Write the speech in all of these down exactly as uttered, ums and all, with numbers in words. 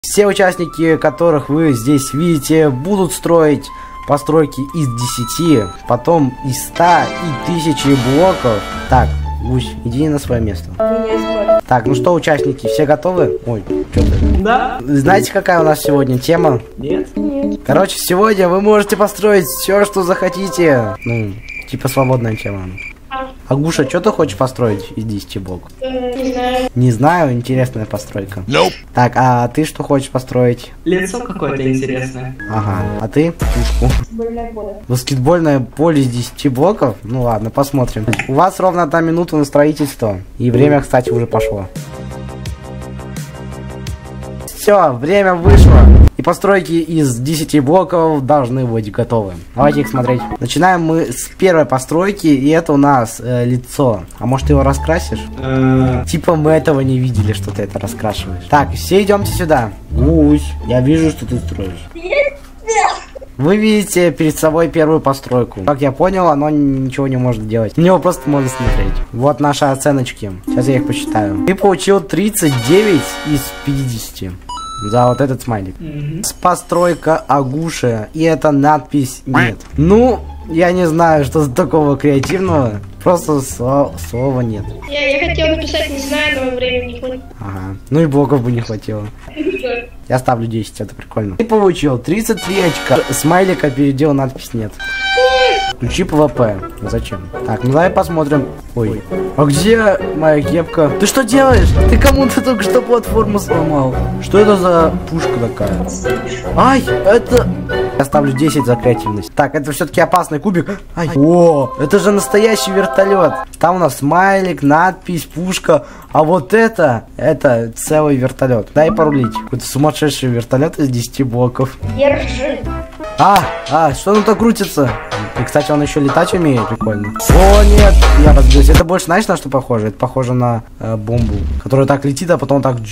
Все участники, которых вы здесь видите, будут строить постройки из десяти, потом из ста и тысячи блоков. Так, Гусь, иди на свое место. Так, ну что, участники, все готовы? Ой, что ты? Да. Знаете, какая у нас сегодня тема? Нет. Нет. Короче, сегодня вы можете построить все, что захотите. Ну, типа свободная тема. Агуша, что ты хочешь построить из десяти блоков? Не знаю. Не знаю, интересная постройка. Nope. Так, а ты что хочешь построить? Лицо какое-то интересное. Ага, а ты? Пушку. Больное поле. Баскетбольное поле из десяти блоков? Ну ладно, посмотрим. У вас ровно одна минута на строительство. И время, кстати, уже пошло. Все, время вышло. И постройки из десяти блоков должны быть готовы. Давайте их смотреть. Начинаем мы с первой постройки. И это у нас э, лицо. А может, ты его раскрасишь? Э, Типа мы этого не видели, что ты это раскрашиваешь. Так, все идемте сюда. Гусь, я вижу, что ты строишь. Вы видите перед собой первую постройку. Как я понял, оно ничего не может делать. На него просто можно смотреть. Вот наши оценочки. Сейчас я их посчитаю. Ты получил тридцать девять из пятидесяти. За вот этот смайлик. Угу. Постройка Агуши. И это надпись нет. Ну, я не знаю, что за такого креативного. Просто слова, слова нет. Я, я хотел написать, не знаю, но времени не хватит. Ага. Ну и блоков бы не хватило. Я ставлю десять, это прикольно. Ты получил тридцать три очка. Смайлика переделал надпись нет. Включи пвп. Зачем? Так, ну давай посмотрим. Ой. А где моя кепка? Ты что делаешь? Ты кому-то только что платформу сломал. Что это за пушка такая? Ай, это... Я ставлю десять за креативность. Так, это все-таки опасный кубик. Ай. О, это же настоящий вертолет. Там у нас смайлик, надпись, пушка. А вот это, это целый вертолет. Дай порулить. Какой-то сумасшедший вертолет из десяти блоков. Держи. А, а, что оно так крутится? И, кстати, он еще летать умеет, прикольно. О, нет, я разбился. Это больше, знаешь, на что похоже? Это похоже на э, бомбу, которая так летит, а потом так...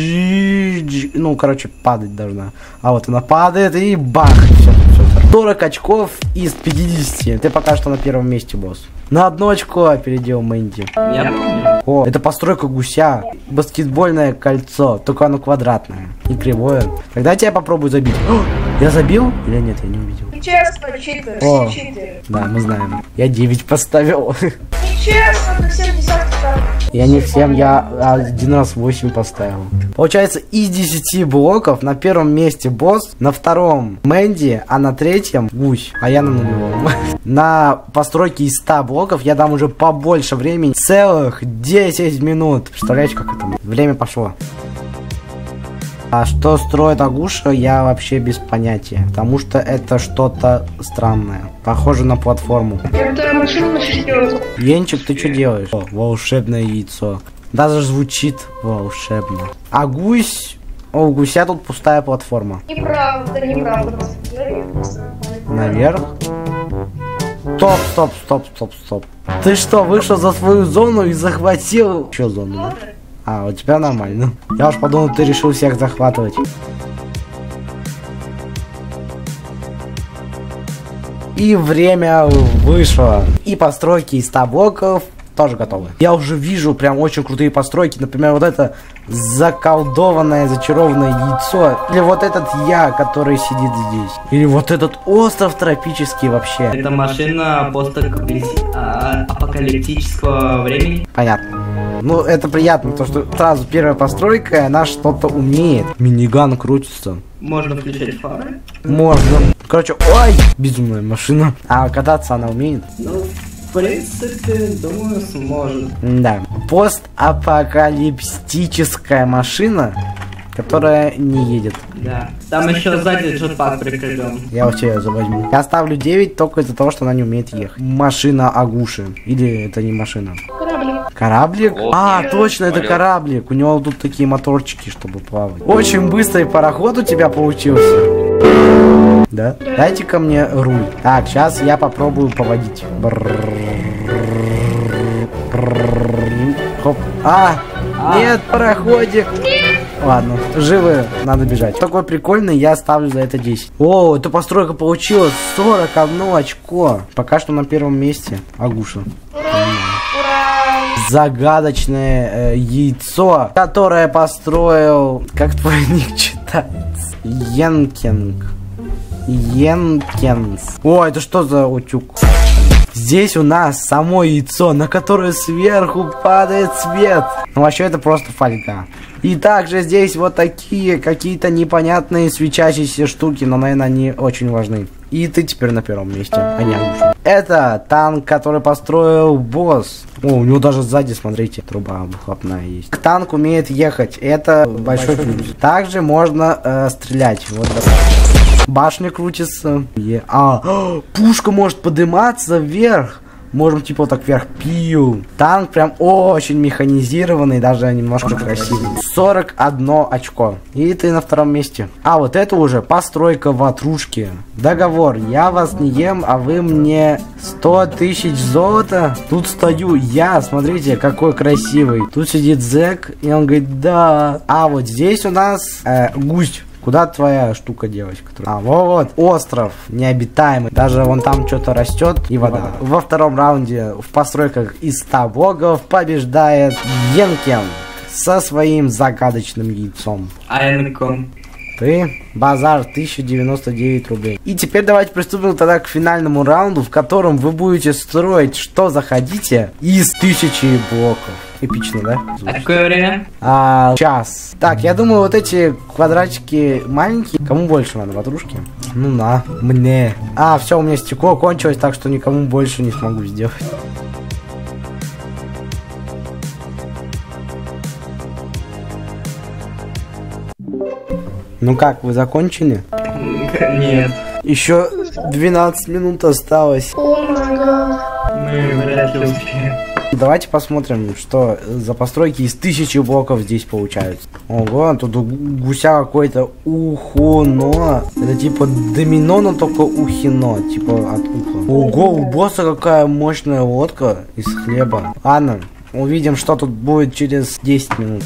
Ну, короче, падать должна. А вот она падает и бах! Все, все. сорок очков из пятидесяти. Ты пока что на первом месте, босс. На одно очко опередил Мэнди. Я помню. О, это постройка гуся. Баскетбольное кольцо, только оно квадратное и кривое. Тогда я тебя попробую забить. О, я забил? Или нет, я не увидел. Нечестно, читер, О. все читеры. Да, мы знаем. Я девять поставил. Нечестно, ты всем десятки ставишь. Я не всем, я один раз восемь поставил. Получается, из десяти блоков на первом месте босс, на втором Мэнди, а на третьем гусь, а я на нулевом. На постройке из ста блоков я дам уже побольше времени. Целых десять минут. Представляете, как это? Время пошло. А что строит Агуша, я вообще без понятия. Потому что это что-то странное. Похоже на платформу. Это машина на шестерку. Енчик, ты что делаешь? О, волшебное яйцо. Даже звучит волшебно. А гусь... О, у гуся тут пустая платформа. Неправда, неправда. Наверх? Стоп, стоп, стоп, стоп, стоп. Ты что, вышел за свою зону и захватил... Что зону? Да? А, у тебя нормально. Я уж подумал, ты решил всех захватывать. И время вышло. И постройки из ста блоков тоже готовы. Я уже вижу прям очень крутые постройки. Например, вот это заколдованное, зачарованное яйцо. Или вот этот я, который сидит здесь. Или вот этот остров тропический вообще. Это машина постапокалиптического времени. Понятно. Ну, это приятно, то что сразу первая постройка, и она что-то умеет. Миниган крутится. Можно включать фары. Можно. Короче, ой, безумная машина. А кататься она умеет? Ну, в принципе, думаю, сможет. Да. Постапокалиптическая машина, которая не едет. Да. Там еще сзади джетпак прикреплен. Я у тебя возьму. Я ставлю девять только из-за того, что она не умеет ехать. Машина Агуши. Или это не машина? Кораблик. Кораблик? А, точно, это кораблик. У него тут такие моторчики, чтобы плавать. Очень быстрый пароход у тебя получился. Да? Дайте-ка мне руль. Так, сейчас я попробую поводить. Хоп. А, нет, пароходик. Ладно, живы, надо бежать. Такой прикольный, я ставлю за это десять. О, эта постройка получила сорок одно очко. Пока что на первом месте Агуша. Ура! Загадочное э, яйцо, которое построил... Как твой ник читать? Это Йенкинг. Йенкинс. О, это что за утюг? Здесь у нас само яйцо, на которое сверху падает свет. Ну, вообще, это просто фольга. И также здесь вот такие какие-то непонятные свечащиеся штуки, но, наверное, они очень важны. И ты теперь на первом месте, а не Агуша. Это танк, который построил босс. О, у него даже сзади, смотрите, труба выхлопная есть. Танк умеет ехать, это большой плюс. Также можно э, стрелять. Вот так. Башня крутится. Е а, о, пушка может подниматься вверх. Можем типа вот так вверх. Пью. Танк прям очень механизированный, даже немножко красивый. сорок одно очко. И ты на втором месте. А вот это уже постройка ватрушки. Договор. Я вас не ем, а вы мне сто тысяч золота. Тут стою я. Смотрите, какой красивый. Тут сидит зэк, и он говорит, да. А вот здесь у нас э, гусь. Куда твоя штука, девочка? А, вот, остров необитаемый. Даже вон там что-то растет и вода. Во втором раунде в постройках из ста богов побеждает Йенкен со своим загадочным яйцом. Айнком. Ты? Базар, тысяча девяносто девять рублей. И теперь давайте приступим тогда к финальному раунду, в котором вы будете строить, что захотите, из тысячи блоков. Эпично, да? А какое время? А, час. Так, я думаю, вот эти квадратики маленькие. Кому больше надо, ватрушки? Ну на, мне. А, все, у меня стекло кончилось, так что никому больше не смогу сделать. Ну как, вы закончили? Нет. Еще двенадцать минут осталось. О май гад. Мы вряд ли успеем. Давайте посмотрим, что за постройки из тысячи блоков здесь получаются. Ого, тут у гуся какое-то ухоно. Это типа домино, но только ухино. Типа от уха. Ого, у босса какая мощная лодка из хлеба. Ладно, увидим, что тут будет через десять минут.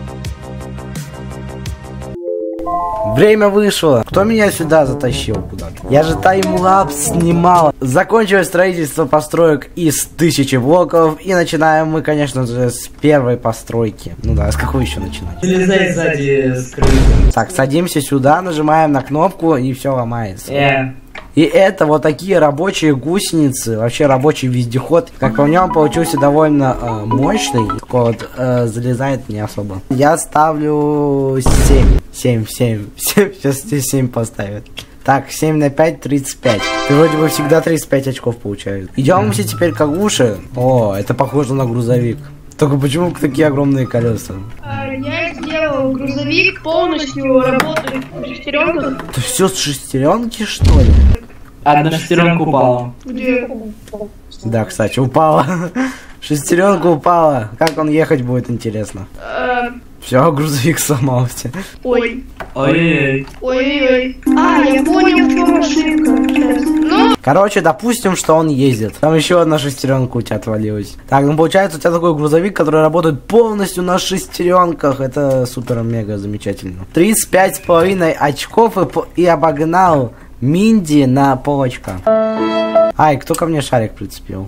Время вышло. Кто меня сюда затащил куда-то? Я же таймлапс снимал. Закончилось строительство построек из тысячи блоков. И начинаем мы, конечно же, с первой постройки. Ну да, с какой еще начинать? Залезай сзади с крыши. Так, садимся сюда, нажимаем на кнопку, и все ломается. Э. И это вот такие рабочие гусеницы, вообще рабочий вездеход. Как по нем получился довольно э, мощный. Вот, э, залезает не особо. Я ставлю семь. семь, семь, семь. Сейчас здесь семь поставят. Так, семь на пять, тридцать пять. Ты вроде бы всегда тридцать пять очков получаешь. Идем все теперь к Агуше. О, это похоже на грузовик. Только почему такие огромные колеса? Я сделал грузовик, полностью работает с шестеренкой. Это все с шестеренки, что ли? Одна шестеренка упала. Где? Да, кстати, упала. Шестеренка упала. Как он ехать будет, интересно. Все, грузовик сломался. Ой. Ой-ой-ой. Ой-ой-ой. А, я понял, в чем ошибка. Ну. Короче, допустим, что он ездит. Там еще одна шестеренка у тебя отвалилась. Так, ну получается, у тебя такой грузовик, который работает полностью на шестеренках. Это супер-мега замечательно. тридцать пять с половиной очков и, и обогнал Минди на полочка. Ай, кто ко мне шарик прицепил?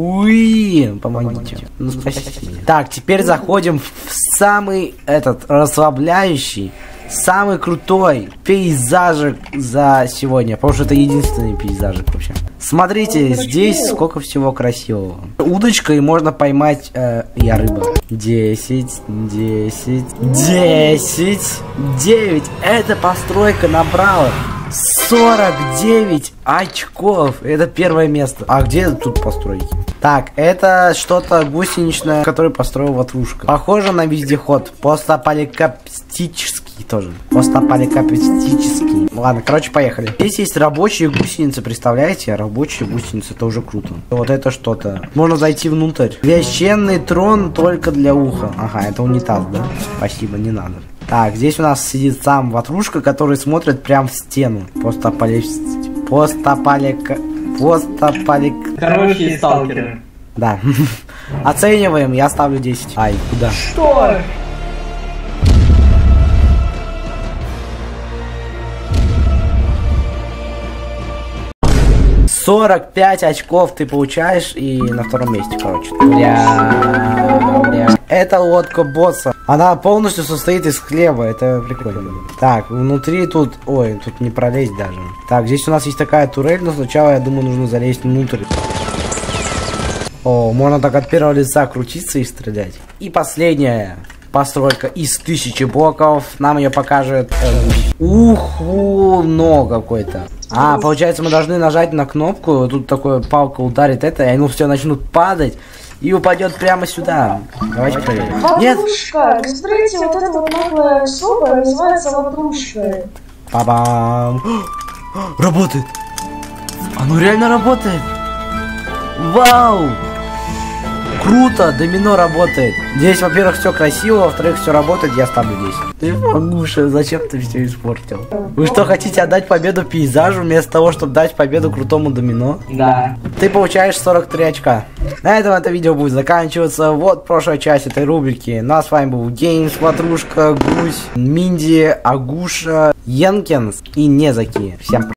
Уи, помогите. Ну, спасите меня. Так, теперь заходим в самый этот расслабляющий, самый крутой пейзажик за сегодня. Потому что это единственный пейзажик вообще. Смотрите, здесь сколько всего красивого. Удочкой можно поймать... Э, я рыба. Десять, десять, десять, девять. Эта постройка набрала сорок девять очков. Это первое место. А где тут постройки? Так, это что-то гусеничное, которое построил ватрушка. Похоже на вездеход. Постапокалиптический тоже. Постапокалиптический. Ладно, короче, поехали. Здесь есть рабочие гусеницы, представляете? Рабочие гусеницы, это уже круто. Вот это что-то. Можно зайти внутрь. Священный трон только для уха. Ага, это унитаз, да? Спасибо, не надо. Так, здесь у нас сидит сам ватрушка, который смотрит прям в стену. Постапокалиптический. Постапокалиптический. Постапалик. Короче, сталкеры. Да. Оцениваем, я ставлю десять. Ай, куда? Что? сорок пять очков ты получаешь и на втором месте, короче. Бля, бля. это лодка босса. Она полностью состоит из хлеба, это прикольно. Так, внутри тут, ой, тут не пролезть даже. Так, здесь у нас есть такая турель, но сначала, я думаю, нужно залезть внутрь. О, можно так от первого лица крутиться и стрелять. И последняя постройка из тысячи блоков. Нам ее покажет... Э, уху, но какой-то. А, получается, мы должны нажать на кнопку. Тут такая палка ударит это, и они все начнут падать. И упадет прямо сюда. Давайте проверим. Нет! Ватрушка! Вы смотрите, вот эта вот наглая особа называется ватрушкой. Па-бам! Работает! Оно реально работает! Вау! Круто! Домино работает! Здесь, во-первых, все красиво, во-вторых, все работает, я ставлю десять. Ты Магуша, зачем ты все испортил? Вы что, хотите отдать победу пейзажу вместо того, чтобы дать победу крутому домино? Да. Ты получаешь сорок три очка. На этом это видео будет заканчиваться. Вот прошлая часть этой рубрики. Ну а с вами был Геймс, Ватрушка, Гусь, Минди, Агуша, Йенкинс и Незаки. Всем пока.